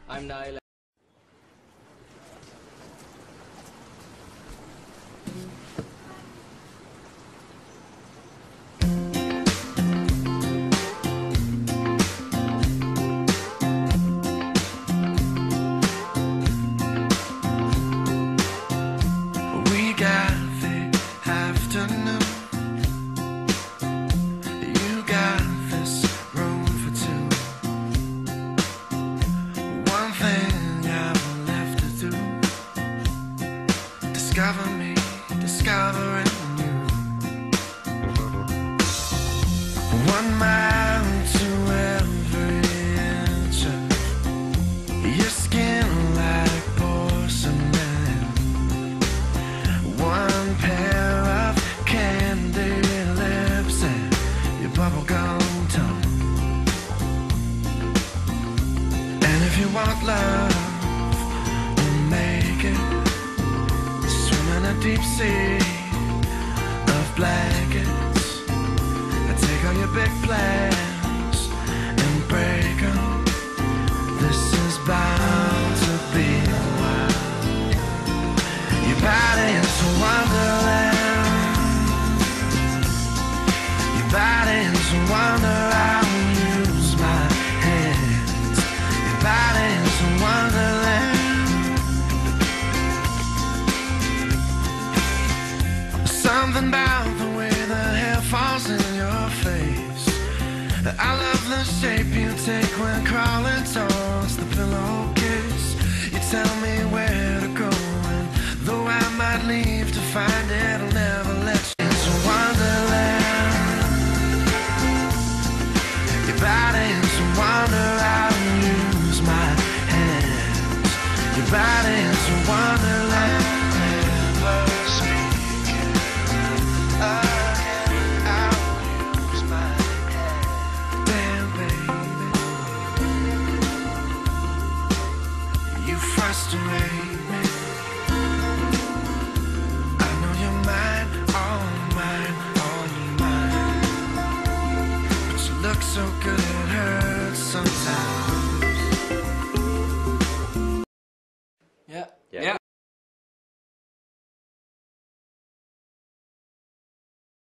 I'm Nile. We got the afternoon. You got this room for two. One thing I've left to do: discover me, discovering you. 1 mile to every inch of your skin like porcelain. One pair of candy lips and your bubblegum tongue. And if you want love, we'll make it. Swim in a deep sea of blankets. I take all your big plans and break 'em. This is bound to be a while. Your body is a wonderland. Your body is a wonder. I'll use my hands. Your body is a wonderland. Something about the way the hair falls in your face. I love the shape you take when crawling towards the pillowcase. You tell me where to go, and though I might leave to find it, I'll never let you. It's a wonderland. Your body is a wonder. I'll use my hands. Your body is